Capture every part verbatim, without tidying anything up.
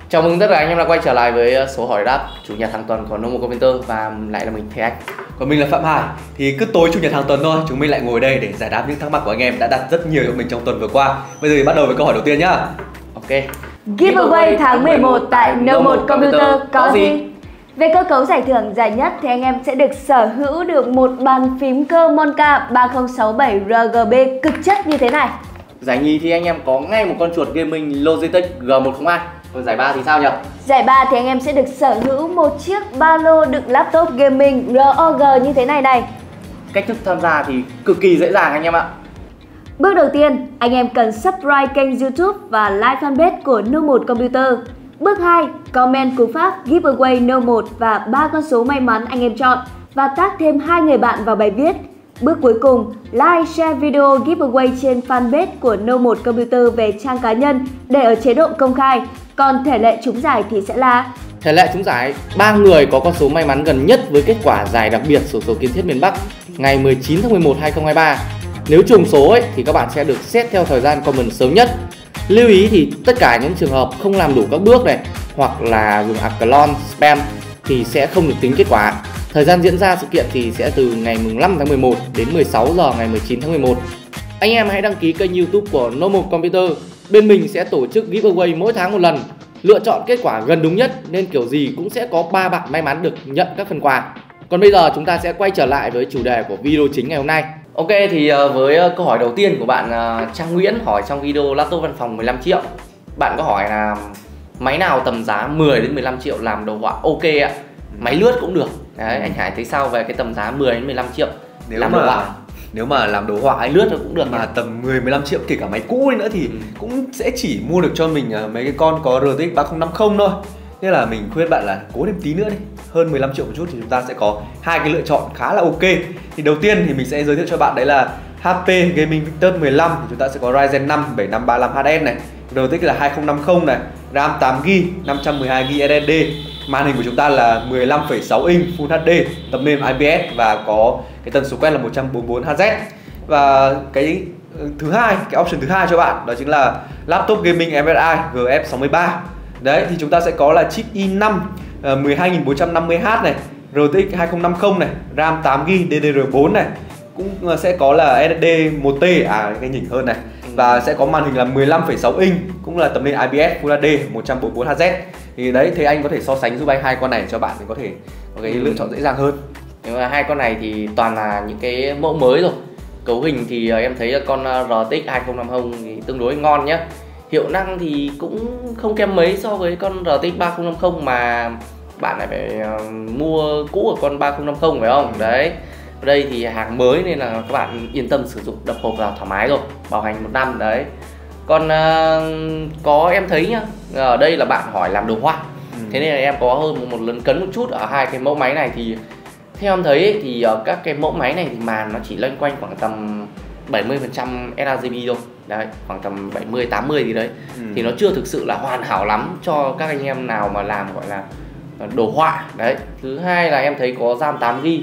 Chào mừng tất cả anh em đã quay trở lại với số hỏi đáp chủ nhật hàng tuần của Nomo Computer và lại là mình Thế Anh. Còn mình là Phạm Hải. Thì cứ tối chủ nhật hàng tuần thôi, chúng mình lại ngồi đây để giải đáp những thắc mắc của anh em đã đặt rất nhiều cho mình trong tuần vừa qua. Bây giờ thì bắt đầu với câu hỏi đầu tiên nhá. Ok. Giveaway tháng mười một tại Nomo Computer có gì? Về cơ cấu giải thưởng giải nhất thì anh em sẽ được sở hữu được một bàn phím cơ Monka ba không sáu bảy R G B cực chất như thế này. Giải nhì thì anh em có ngay một con chuột gaming Logitech G một không hai. Còn giải ba thì sao nhỉ? Giải ba thì anh em sẽ được sở hữu một chiếc ba lô đựng laptop gaming R O G như thế này này. Cách thức tham gia thì cực kỳ dễ dàng anh em ạ. Bước đầu tiên, anh em cần subscribe kênh YouTube và like fanpage của Nomo Computer. Bước hai, comment cú pháp giveaway No một và ba con số may mắn anh em chọn và tag thêm hai người bạn vào bài viết. Bước cuối cùng, like, share video giveaway trên fanpage của Nomo Computer về trang cá nhân để ở chế độ công khai. Còn thể lệ trúng giải thì sẽ là Thể lệ trúng giải, ba người có con số may mắn gần nhất với kết quả giải đặc biệt xổ số kiến thiết miền Bắc ngày mười chín tháng mười một năm hai nghìn không trăm hai mươi ba. Nếu trùng số ấy, thì các bạn sẽ được xét theo thời gian comment sớm nhất. Lưu ý thì tất cả những trường hợp không làm đủ các bước này hoặc là dùng account spam thì sẽ không được tính kết quả. Thời gian diễn ra sự kiện thì sẽ từ ngày mùng năm tháng mười một đến mười sáu giờ ngày mười chín tháng mười một. Anh em hãy đăng ký kênh YouTube của Nomo Computer. Bên mình sẽ tổ chức giveaway mỗi tháng một lần. Lựa chọn kết quả gần đúng nhất nên kiểu gì cũng sẽ có ba bạn may mắn được nhận các phần quà. Còn bây giờ chúng ta sẽ quay trở lại với chủ đề của video chính ngày hôm nay. Ok, thì với câu hỏi đầu tiên của bạn Trang Nguyễn hỏi trong video laptop văn phòng mười lăm triệu. Bạn có hỏi là máy nào tầm giá mười đến mười lăm triệu làm đồ họa ok ạ. Máy lướt cũng được. Đấy, anh Hải thấy sao về cái tầm giá mười đến mười lăm triệu Nếu làm mà đồ họa? Nếu mà làm đồ họa Máy lướt cũng được mà nhỉ? tầm mười mười lăm triệu kể cả máy cũ đi nữa thì ừ. cũng sẽ chỉ mua được cho mình mấy cái con có R T X ba không năm không thôi. Nên là mình khuyên bạn là cố thêm tí nữa đi, hơn mười lăm triệu một chút thì chúng ta sẽ có hai cái lựa chọn khá là ok. Thì đầu tiên thì mình sẽ giới thiệu cho bạn đấy là H P Gaming Victus mười lăm thì chúng ta sẽ có Ryzen năm bảy năm ba lăm H S này, R T X là hai không năm không này, RAM tám gi ga bai, năm trăm mười hai gi ga bai S S D. Màn hình của chúng ta là mười lăm phẩy sáu inch Full H D, tấm nền I P S và có cái tần số quét là một trăm bốn mươi tư Hz. Và cái thứ hai, cái option thứ hai cho bạn đó chính là laptop gaming M S I G F sáu mươi ba. Đấy thì chúng ta sẽ có là chip i năm mười hai nghìn bốn trăm năm mươi H này, R T X hai không năm không này, RAM tám gi ga bai D D R bốn này, cũng sẽ có là S S D một T, à cái nhỉnh hơn này, và sẽ có màn hình là mười lăm phẩy sáu inch, cũng là tấm nền I P S Full H D một trăm bốn mươi tư Hz. Thì đấy, thì anh có thể so sánh giúp anh hai con này cho bạn thì có thể có cái lựa chọn dễ dàng hơn. Nhưng mà hai con này thì toàn là những cái mẫu mới rồi. Cấu hình thì em thấy là con R T X hai không năm không thì tương đối ngon nhá. Hiệu năng thì cũng không kém mấy so với con R T X ba không năm không mà bạn lại phải mua cũ của con ba không năm không phải không? Đấy. Ở đây thì hàng mới nên là các bạn yên tâm sử dụng, đập hộp vào thoải mái rồi, bảo hành một năm đấy. Còn uh, có em thấy nhá, ở đây là bạn hỏi làm đồ họa. Ừ. Thế nên là em có hơn một, một lần cấn một chút ở hai cái mẫu máy này thì theo em thấy ấy, thì uh, các cái mẫu máy này thì màn nó chỉ loanh quanh khoảng tầm bảy mươi phần trăm sRGB thôi. Đấy, khoảng tầm bảy mươi tám mươi gì đấy. Ừ. Thì nó chưa thực sự là hoàn hảo lắm cho các anh em nào mà làm gọi là đồ họa. Đấy. Thứ hai là em thấy có RAM tám gi ga bai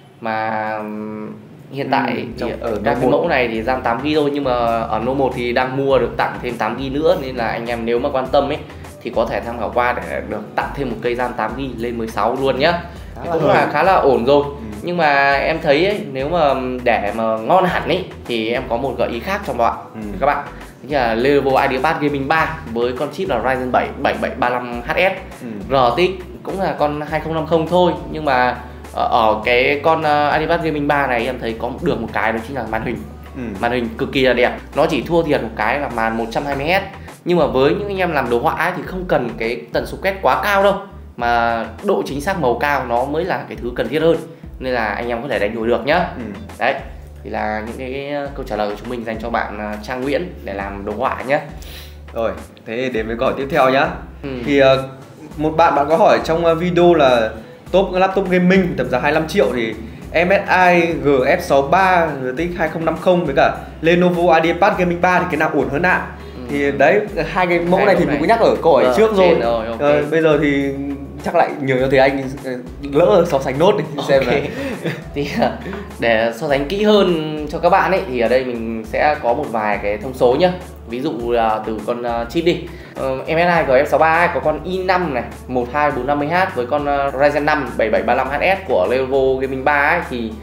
mà hiện tại ừ, thì ở các cái mẫu này thì RAM tám gi ga bai thôi, nhưng mà ở Nomo thì đang mua được tặng thêm tám gi ga bai nữa, nên là anh em nếu mà quan tâm ấy thì có thể tham khảo qua để được tặng thêm một cây RAM tám gi ga bai lên mười sáu luôn nhá. Thì cũng là khá là ổn rồi. Ừ. Nhưng mà em thấy ấy, nếu mà để mà ngon hẳn ấy thì em có một gợi ý khác cho bạn. Ừ. Các bạn như là Lenovo IdeaPad Gaming ba với con chip là Ryzen bảy bảy bảy ba lăm H S. Ừ. R T X cũng là con hai không năm không thôi, nhưng mà ở, ở cái con uh, IdeaPad Gaming ba này em thấy có được một cái đó chính là màn hình. Ừ. Màn hình cực kỳ là đẹp. Nó chỉ thua thiệt một cái là màn một trăm hai mươi Hz. Nhưng mà với những anh em làm đồ họa ấy, thì không cần cái tần số quét quá cao đâu, mà độ chính xác màu cao nó mới là cái thứ cần thiết hơn, nên là anh em có thể đánh đuổi được nhá. Ừ. Đấy thì là những cái, cái câu trả lời của chúng mình dành cho bạn Trang Nguyễn để làm đồ họa nhé. Rồi, thế đến với câu hỏi tiếp theo nhá. Ừ. Thì uh, một bạn bạn có hỏi trong video là top laptop gaming tầm giá hai mươi lăm triệu thì M S I G F sáu ba, R T X hai không năm không với cả Lenovo IdeaPad Gaming ba thì cái nào ổn hơn ạ? À? Ừ. Thì đấy, hai cái mẫu hai này thì mình cũng nhắc ở câu hỏi ờ, trước rồi. Rồi, okay. ờ, bây giờ thì chắc lại nhờ cho thầy anh lỡ so sánh nốt đi okay. Xem là thì để so sánh kỹ hơn cho các bạn ấy thì ở đây mình sẽ có một vài cái thông số nhá ví dụ là từ con uh, chip đi, uh, em ét i G F sáu ba ấy, có con i năm này một hai bốn năm mươi H với con uh, Ryzen năm bảy bảy ba lăm H S của Lenovo Gaming ba ấy, thì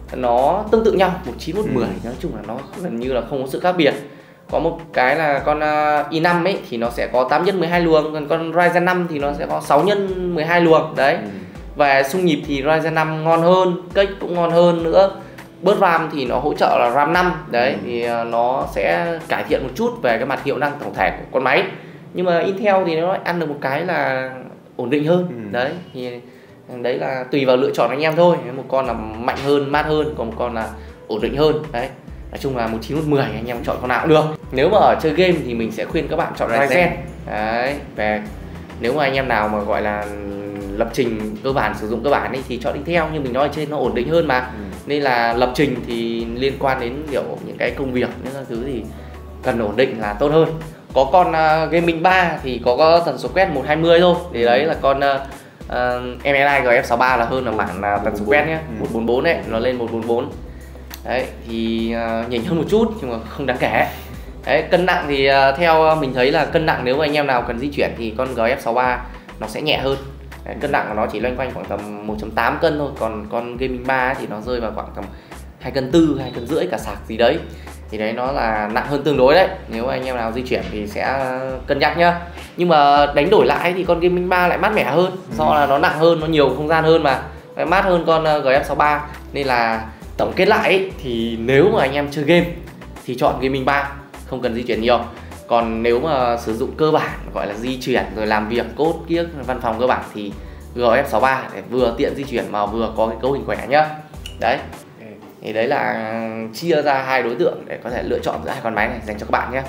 nó tương tự nhau một chín một mười, ừ. nói chung là nó gần như là không có sự khác biệt. Có một cái là con uh, i năm ấy thì nó sẽ có tám nhân mười hai luồng, còn con Ryzen năm thì nó sẽ có sáu nhân mười hai luồng đấy. Ừ. Và xung nhịp thì Ryzen năm ngon hơn, cách cũng ngon hơn nữa. Bớt RAM thì nó hỗ trợ là RAM năm đấy, ừ. thì uh, nó sẽ cải thiện một chút về cái mặt hiệu năng tổng thể của con máy. Nhưng mà Intel thì nó ăn được một cái là ổn định hơn. Ừ. Đấy thì đấy là tùy vào lựa chọn anh em thôi. Một con là mạnh hơn, mát hơn, còn một con là ổn định hơn. Đấy. Nói chung là một chín một mười anh em chọn con nào cũng được. Nếu mà ở chơi game thì mình sẽ khuyên các bạn chọn Ryzen. Đấy. Về nếu mà anh em nào mà gọi là lập trình cơ bản, sử dụng cơ bản ấy, thì chọn Intel, như mình nói ở trên nó ổn định hơn mà. Ừ. Nên là lập trình thì liên quan đến kiểu những cái công việc, những cái thứ thì cần ổn định là tốt hơn. Có con uh, Gaming ba thì có, có tần số quét một hai mươi thôi. Thì đấy là con uh, uh, em ét i G F sáu ba là hơn ở mảng uh, tần số quét nhé, một bốn bốn đấy, nó lên một bốn bốn. Đấy thì uh, nhỉnh hơn một chút nhưng mà không đáng kể. Đấy, cân nặng thì uh, theo mình thấy là cân nặng nếu mà anh em nào cần di chuyển thì con G F sáu ba nó sẽ nhẹ hơn. Đấy, cân nặng của nó chỉ loanh quanh khoảng tầm một phẩy tám cân thôi, còn con Gaming ba thì nó rơi vào khoảng tầm hai cân tư, hai cân rưỡi cả sạc gì đấy. Thì đấy nó là nặng hơn tương đối đấy. Nếu mà anh em nào di chuyển thì sẽ cân nhắc nhá. Nhưng mà đánh đổi lại thì con Gaming ba lại mát mẻ hơn, do là nó nặng hơn, nó nhiều không gian hơn mà, mát hơn con G F sáu ba. Nên là tổng kết lại ấy, thì nếu mà anh em chơi game thì chọn Gaming ba, không cần di chuyển nhiều. Còn nếu mà sử dụng cơ bản gọi là di chuyển rồi làm việc code kiếc văn phòng cơ bản thì G F sáu ba để vừa tiện di chuyển mà vừa có cái cấu hình khỏe nhá. Đấy. Thì đấy là chia ra hai đối tượng để có thể lựa chọn giữa hai con máy này dành cho các bạn nhé.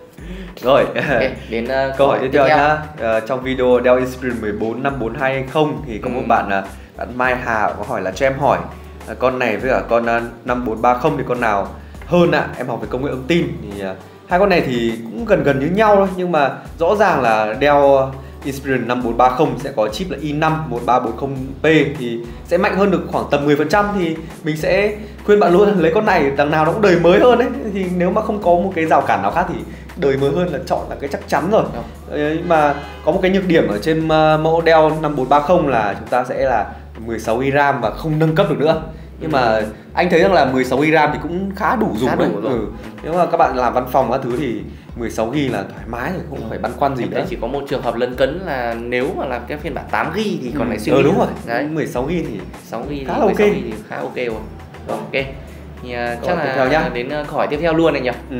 Rồi, okay, đến uh, câu hỏi tiếp theo nhá. Uh, trong video Dell Inspiron mười bốn năm bốn hai hay không thì có ừ. một bạn uh, bạn Mai Hà có hỏi là cho em hỏi uh, con này với cả con uh, năm bốn ba không thì con nào hơn ạ? À? Em học về công nghệ thông tin thì uh, hai con này thì cũng gần gần như nhau thôi, nhưng mà rõ ràng là Dell Inspiron năm bốn ba không sẽ có chip là i năm một ba bốn không P thì sẽ mạnh hơn được khoảng tầm mười phần trăm, thì mình sẽ khuyên bạn luôn lấy con này, đằng nào nó cũng đời mới hơn đấy. Thì nếu mà không có một cái rào cản nào khác thì đời mới hơn là chọn là cái chắc chắn rồi. Đấy, mà có một cái nhược điểm ở trên mẫu Dell năm bốn ba không là chúng ta sẽ là mười sáu gi-ga-bai RAM và không nâng cấp được nữa. Nhưng mà anh thấy rằng là mười sáu gi-ga-bai RAM thì cũng khá đủ dùng khá đấy. Đủ rồi. Ừ. Nếu mà các bạn làm văn phòng các thứ thì mười sáu gi-ga-bai là thoải mái rồi, không ừ. phải băn khoăn gì nữa. Chỉ có một trường hợp lấn cấn là nếu mà làm cái phiên bản tám gi-ga-bai thì còn lại suy nghĩ. Ừ, đúng rồi. Đấy, mười sáu gi-ga-bai thì sáu gi-ga-bai khá là ok. thì khá ok rồi. Rồi, ok. Thì uh, chắc là đến uh, câu hỏi tiếp theo luôn này nhỉ. Ừ.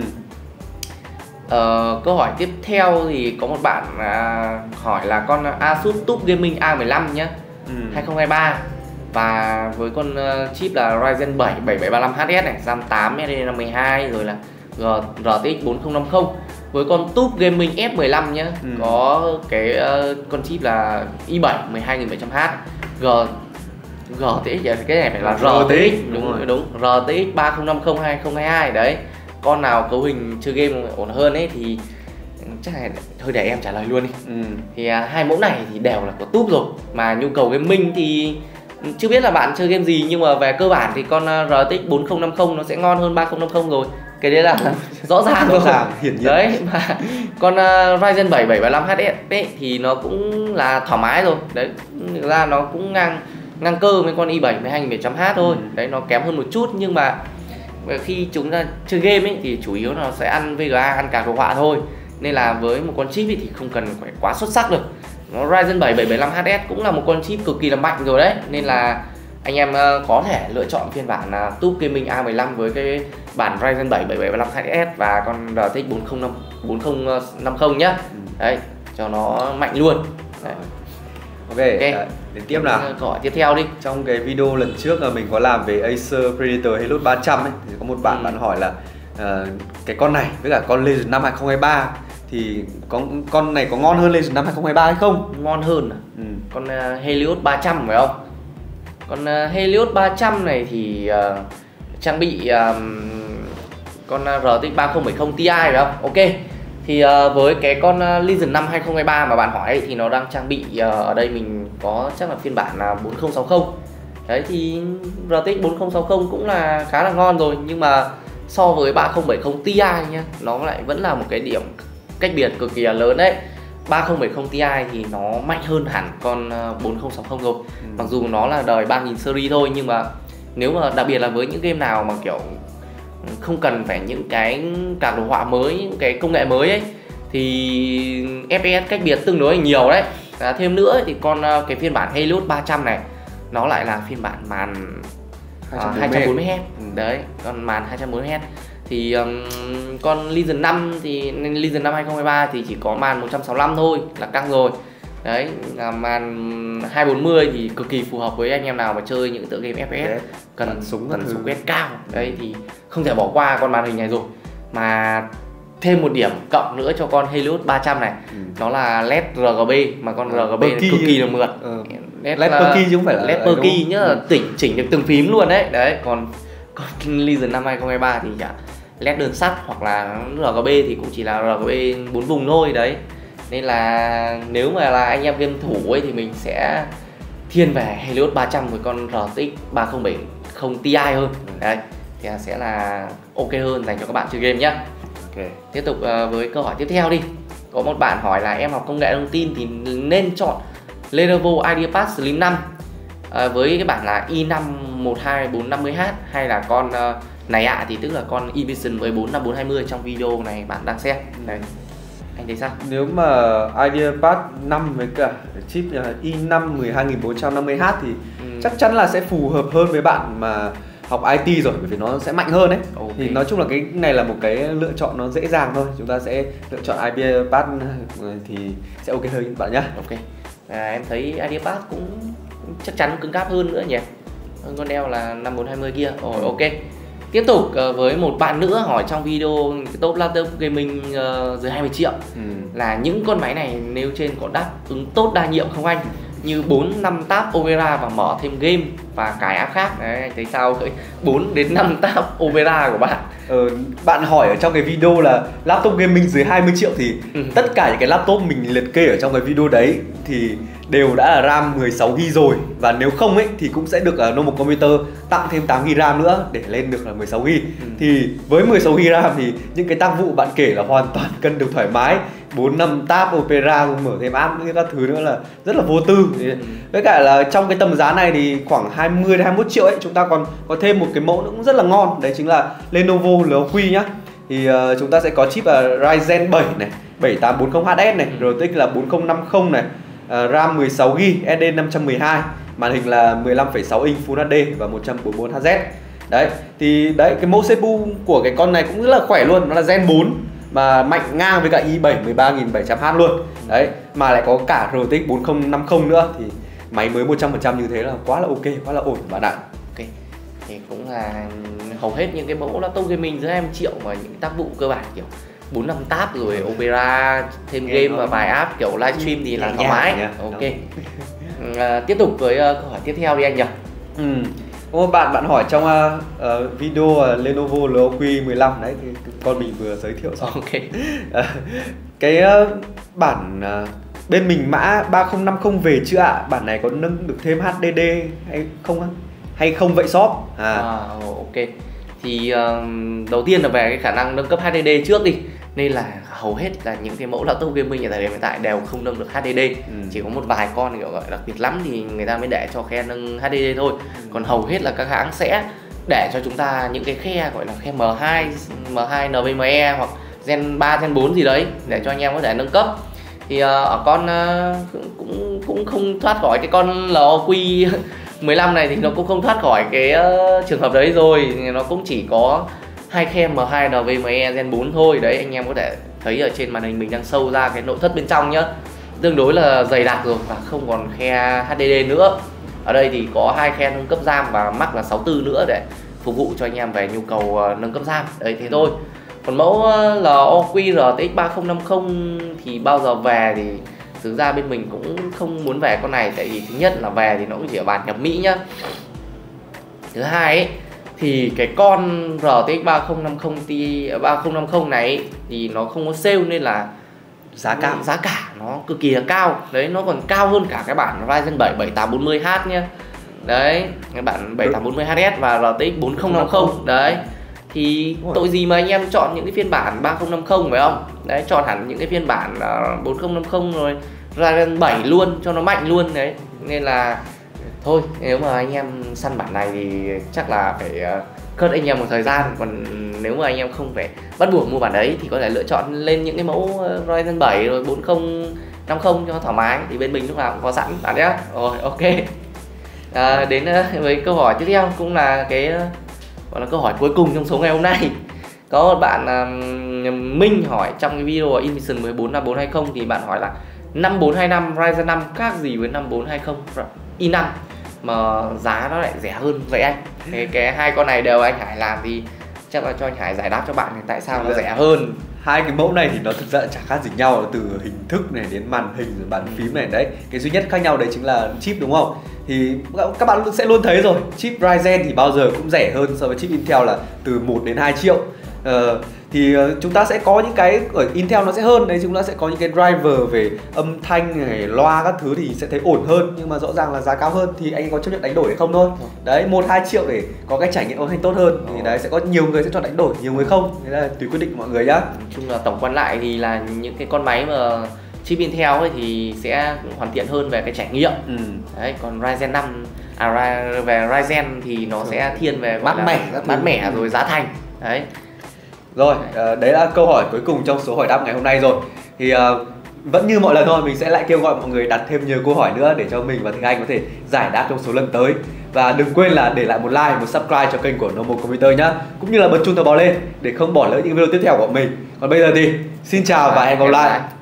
Uh, câu hỏi tiếp theo thì có một bạn uh, hỏi là con Asus TUF Gaming A mười lăm nhá. Ừ. hai không hai ba và với con uh, chip là Ryzen bảy bảy bảy ba lăm H S này, RAM tám, S S D năm mươi hai, rồi là R T X bốn không năm không. Với con TUF Gaming F mười lăm nhá, ừ. có cái uh, con chip là i bảy mười hai nghìn bảy trăm H. G G T X cái này phải là R T X, đúng rồi, đúng. R T X ba không năm không hai không hai hai đấy. Con nào cấu hình chơi game ổn hơn ấy thì chắc là thôi để em trả lời luôn đi. Ừ. Thì uh, hai mẫu này thì đều là của TUF rồi, mà nhu cầu gaming thì chưa biết là bạn chơi game gì, nhưng mà về cơ bản thì con R T X bốn không năm không nó sẽ ngon hơn ba không năm không rồi. Cái đấy là rõ ràng rồi. Hiển nhiên. Đấy, mà con uh, Ryzen bảy bảy ba lăm H S ấy thì nó cũng là thoải mái rồi. Đấy, thực ra nó cũng ngang ngang cơ với con i bảy mười hai nghìn bảy trăm H thôi. Ừ. Đấy, nó kém hơn một chút, nhưng mà khi chúng ta chơi game ấy thì chủ yếu nó sẽ ăn vê giê a, ăn card đồ họa thôi. Nên là với một con chip ấy thì không cần phải quá xuất sắc được. Nó Ryzen bảy bảy bảy lăm H S cũng là một con chip cực kỳ là mạnh rồi đấy. Nên là anh em uh, có thể lựa chọn phiên bản uh, TUF Gaming A mười lăm với cái bản Ryzen bảy bảy bảy lăm H S và con R T X bốn không năm không nhá. Ừ. Đấy, cho nó mạnh luôn. Đấy. Ok, okay. À, đến tiếp nào. Câu hỏi tiếp theo đi. Trong cái video lần trước là mình có làm về Acer Predator Helot ba trăm ấy, thì có một bạn ừ. bạn hỏi là uh, cái con này với cả con Legend năm hai không hai ba thì có, con này có ngon hơn Legend năm hai không hai ba hay không? Ngon hơn à? Ừ. Con uh, Helios ba trăm phải không? Con uh, Helios ba trăm này thì uh, trang bị uh, con uh, R T X ba không bảy không Ti phải không? Ok. Thì uh, với cái con uh, Legend năm hai không hai ba mà bạn hỏi ấy, thì nó đang trang bị uh, ở đây mình có chắc là phiên bản là bốn không sáu không. Đấy thì R T X bốn không sáu không cũng là khá là ngon rồi, nhưng mà so với ba không bảy không Ti nhá, nó lại vẫn là một cái điểm cách biệt cực kỳ là lớn đấy. ba không bảy không Ti thì nó mạnh hơn hẳn con bốn không sáu không rồi. ừ. Mặc dù nó là đời ba nghìn series thôi, nhưng mà nếu mà đặc biệt là với những game nào mà kiểu không cần phải những cái card đồ họa mới, những cái công nghệ mới ấy, thì ép pê ét cách biệt tương đối nhiều đấy. À, thêm nữa thì con cái phiên bản Helios ba trăm này nó lại là phiên bản màn hai trăm bốn mươi héc. ừ. Đấy, con màn hai trăm bốn mươi héc. Thì um, con Legion năm thì Legion năm hai không hai ba thì chỉ có màn một trăm sáu mươi lăm thôi là căng rồi. Đấy, là màn hai bốn mươi thì cực kỳ phù hợp với anh em nào mà chơi những tựa game ép pê ét cần súng cần súng quét cao. Đấy thì không thể bỏ qua con màn hình này rồi. Mà thêm một điểm cộng nữa cho con Helios ba trăm này, ừ. nó là led rờ giê bê, mà con rờ giê bê này cực kỳ là mượt. ừ. led led perky chứ không phải là led perky nhá, ừ. chỉnh chỉnh được từng phím luôn đấy. Đấy, còn con Legion năm hai không hai ba thì chả led đơn sắt hoặc là rờ giê bê thì cũng chỉ là rờ giê bê bốn vùng thôi đấy. Nên là nếu mà là anh em game thủ ấy thì mình sẽ thiên về Helios ba trăm với con rờ tê ích ba không bảy không Ti hơn. Đấy, thì sẽ là ok hơn dành cho các bạn chơi game nhá. Okay. Tiếp tục uh, với câu hỏi tiếp theo đi. Có một bạn hỏi là em học công nghệ thông tin thì nên chọn Lenovo IdeaPad Slim năm uh, với cái bản là i năm một hai bốn năm mươi H hay là con uh, này ạ, à, thì tức là con eVision mười bốn năm bốn hai mươi trong video này bạn đang xem. Đấy, anh thấy sao? Nếu mà IdeaPad năm với cả chip i năm mười hai nghìn bốn trăm năm mươi H thì ừ. chắc chắn là sẽ phù hợp hơn với bạn mà học i tê rồi, bởi vì nó sẽ mạnh hơn đấy. Okay. Thì nói chung là cái này là một cái lựa chọn nó dễ dàng thôi. Chúng ta sẽ lựa chọn IdeaPad thì sẽ ok hơn các bạn nhé. Ok. À, em thấy IdeaPad cũng chắc chắn cứng cáp hơn nữa nhỉ. Con Dell là năm bốn hai mươi kia. Rồi, ok. Tiếp tục uh, với một bạn nữa hỏi trong video top laptop gaming uh, dưới hai mươi triệu ừ. là những con máy này nêu trên có đáp ứng tốt đa nhiệm không anh? Như bốn năm tab Opera và mở thêm game và cài app khác. Đấy, anh thấy sao? bốn đến năm tab Opera của bạn. Ờ, bạn hỏi ở trong cái video là laptop gaming dưới hai mươi triệu thì ừ. tất cả những cái laptop mình liệt kê ở trong cái video đấy thì đều đã là RAM mười sáu gi ga bai rồi. Và nếu không ấy thì cũng sẽ được uh, Normal Computer tặng thêm tám gi ga bai RAM nữa để lên được là mười sáu gi ga bai. ừ. Thì với mười sáu gi ga bai RAM thì những cái tác vụ bạn kể là hoàn toàn cân được thoải mái. Bốn năm tab Opera mở thêm app những các thứ nữa là rất là vô tư. ừ. Với cả là trong cái tầm giá này thì khoảng hai mươi đến hai mươi mốt triệu ấy, chúng ta còn có thêm một cái mẫu nữa cũng rất là ngon. Đấy chính là Lenovo lờ o quy nhá. Thì uh, chúng ta sẽ có chip là Ryzen bảy này, bảy tám bốn không H S này, rờ tê ích là bốn không năm không này, uh, RAM mười sáu gi ga bai, ét đê năm trăm mười hai, màn hình là mười lăm phẩy sáu inch Full hát đê và một trăm bốn mươi bốn Hz. Đấy, thì đấy cái mẫu xê pê u của cái con này cũng rất là khỏe luôn, nó là Gen bốn mà mạnh ngang với cả i bảy mười ba nghìn bảy trăm H luôn. Đấy, mà lại có cả rờ tê ích bốn không năm không nữa thì máy mới một trăm phần trăm như thế là quá là ok, quá là ổn bạn ạ. Ok. Thì cũng là hầu hết những cái mẫu laptop gaming dưới hai mươi triệu mà những tác vụ cơ bản kiểu bốn năm tab rồi Opera thêm game và vài app kiểu livestream thì là thoải mái. Ok. À, tiếp tục với uh, câu hỏi tiếp theo đi anh nhỉ. Ừ. Có một bạn bạn hỏi trong uh, uh, video uh, Lenovo lờ o quy mười lăm đấy thì con mình vừa giới thiệu xong. Ok. uh, cái uh, bản uh, bên mình mã ba không năm không về chưa ạ? À? Bản này có nâng được thêm hát đê đê hay không á? Hay không vậy shop? À, à ok. Thì uh, đầu tiên là về cái khả năng nâng cấp hát đê đê trước đi. Nên là hầu hết là những cái mẫu laptop gaming ở thời điểm hiện tại đều không nâng được hát đê đê. ừ. Chỉ có một vài con kiểu gọi đặc biệt lắm thì người ta mới để cho khe nâng hát đê đê thôi. ừ. Còn hầu hết là các hãng sẽ để cho chúng ta những cái khe gọi là khe M hai, M hai en vê em e hoặc Gen ba, Gen bốn gì đấy để cho anh em có thể nâng cấp. Thì uh, ở con uh, cũng cũng không thoát khỏi cái con lờ o quy mười lăm này thì nó cũng không thoát khỏi cái uh, trường hợp đấy rồi. Nó cũng chỉ có hai khe M hai en vê em e Gen bốn thôi. Đấy, anh em có thể thấy ở trên màn hình mình đang show ra cái nội thất bên trong nhá, tương đối là dày đặc rồi và không còn khe hát đê đê nữa. Ở đây thì có hai khe nâng cấp RAM và mắc là sáu mươi tư nữa để phục vụ cho anh em về nhu cầu uh, nâng cấp RAM. Đấy, thế thôi. Còn mẫu uh, lờ o quy rờ tê ích ba không năm không thì bao giờ về thì thực ra bên mình cũng không muốn về con này, tại vì thứ nhất là về thì nó cũng chỉ ở bản nhập Mỹ nhá. Thứ hai ấy, thì cái con rờ tê ích ba không năm không Ti ba không năm không này ấy, thì nó không có sale nên là giá cao, giá cả nó cực kỳ là cao. Đấy, nó còn cao hơn cả cái bản Ryzen bảy bảy tám bốn mươi H nhá. Đấy, cái bản bảy tám bốn mươi H S và rờ tê ích bốn không năm không. Đấy. Thì tội gì mà anh em chọn những cái phiên bản ba không năm không phải không? Đấy, chọn hẳn những cái phiên bản uh, bốn không năm không rồi Ryzen bảy luôn cho nó mạnh luôn đấy. Nên là thôi, nếu mà anh em săn bản này thì chắc là phải uh, cất anh em một thời gian. Còn nếu mà anh em không phải bắt buộc mua bản đấy thì có thể lựa chọn lên những cái mẫu uh, Ryzen bảy rồi bốn không năm không cho thoải mái. Thì bên mình lúc nào cũng có sẵn bạn nhé. Rồi, ok. À, đến uh, với câu hỏi tiếp theo cũng là cái uh, gọi là câu hỏi cuối cùng trong số ngày hôm nay. Có một bạn uh, Minh hỏi trong cái video Invision mười bốn năm bốn hai không thì bạn hỏi là năm bốn hai năm Ryzen năm khác gì với năm bốn hai không i năm mà giá nó lại rẻ hơn vậy anh? Cái, cái hai con này đều anh Hải làm thì chắc là cho anh Hải giải đáp cho bạn thì tại sao nó rẻ hơn. Hai cái mẫu này thì nó thực ra chả khác gì nhau, từ hình thức này đến màn hình rồi bàn phím này đấy. Cái duy nhất khác nhau đấy chính là chip đúng không? Thì các bạn sẽ luôn thấy rồi, chip Ryzen thì bao giờ cũng rẻ hơn so với chip Intel là từ một đến hai triệu. Ờ, thì chúng ta sẽ có những cái ở Intel nó sẽ hơn đấy, chúng ta sẽ có những cái driver về âm thanh này, loa các thứ thì sẽ thấy ổn hơn, nhưng mà rõ ràng là giá cao hơn thì anh có chấp nhận đánh đổi hay không thôi. Đấy, một hai triệu để có cái trải nghiệm âm thanh tốt hơn thì đấy sẽ có nhiều người sẽ chọn đánh đổi, nhiều người không. Thế là tùy quyết định của mọi người nhá. Nói chung là tổng quan lại thì là những cái con máy mà chip Intel ấy thì sẽ hoàn thiện hơn về cái trải nghiệm. Ừ. Đấy, còn Ryzen năm à, về Ryzen thì nó sẽ thiên về mát mẻ, mát mẻ rồi giá thành. Đấy. Rồi, đấy là câu hỏi cuối cùng trong số hỏi đáp ngày hôm nay rồi. Thì uh, vẫn như mọi lần thôi, mình sẽ lại kêu gọi mọi người đặt thêm nhiều câu hỏi nữa để cho mình và Thế Anh có thể giải đáp trong số lần tới. Và đừng quên là để lại một like, một subscribe cho kênh của Normal Computer nhá. Cũng như là bật chuông thông báo lên để không bỏ lỡ những video tiếp theo của mình. Còn bây giờ thì xin chào và hẹn gặp lại.